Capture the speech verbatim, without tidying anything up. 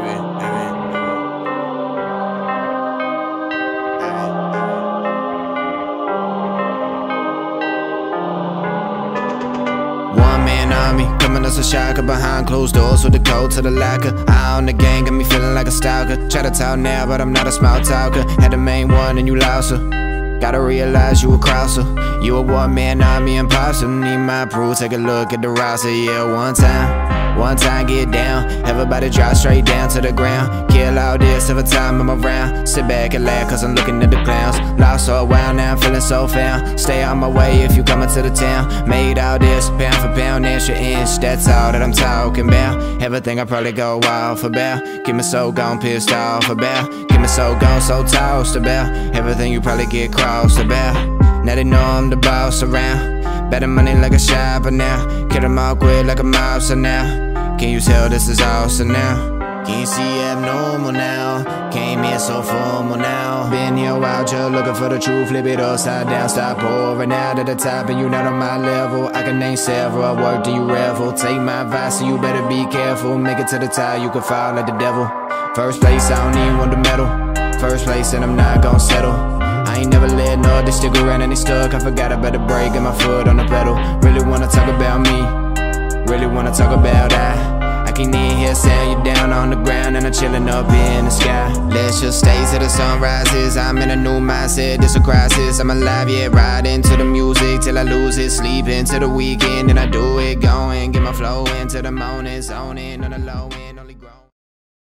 baby, baby. One man army, coming as a shocker behind closed doors with the code to the locker. Eye on the gang, got me feeling like a stalker. Try to talk now, but I'm not a small talker. Had the main one and you lost her. Gotta realize you a crosser. You a one-man army imposter. Need my proof, take a look at the roster. Yeah, one time, one time get down. Everybody drop straight down to the ground. Kill all this every time I'm around. Sit back and laugh cause I'm looking at the clowns. Lost for a while now, I'm feeling so found. Stay on my way if you coming to the town. Made all this, pound for pound, inch for inch. That's all that I'm talking about. Everything I probably go wild for about. Get me so gone, pissed off about. Get me so gone, so tossed about. Everything you probably get crossed about. Now they know I'm the boss around. Better money like a shopper now. Kill them all quick like a mobster now. Can you tell this is awesome now? Can you see abnormal now? Came here so formal now. Been here a while just looking for the truth. Flip it upside down, stop pouring out at the top. And you not on my level, I can name several. I worked and you revel. Take my advice so you better be careful. Make it to the top, you can fall like the devil. First place, I don't even want the medal. First place and I'm not gon' settle. I ain't never let no they stick around and they stuck. I forgot I better break, got my foot on the pedal. Really wanna talk about me, really wanna talk about I I can even hear sound you down on the ground and I'm chilling up in the sky. Let's just stay till the sun rises. I'm in a new mindset, this a crisis. I'm alive, yeah, riding to the music till I lose it. Sleep into the weekend and I do it, going, get my flow into the morning, zoning on the low end.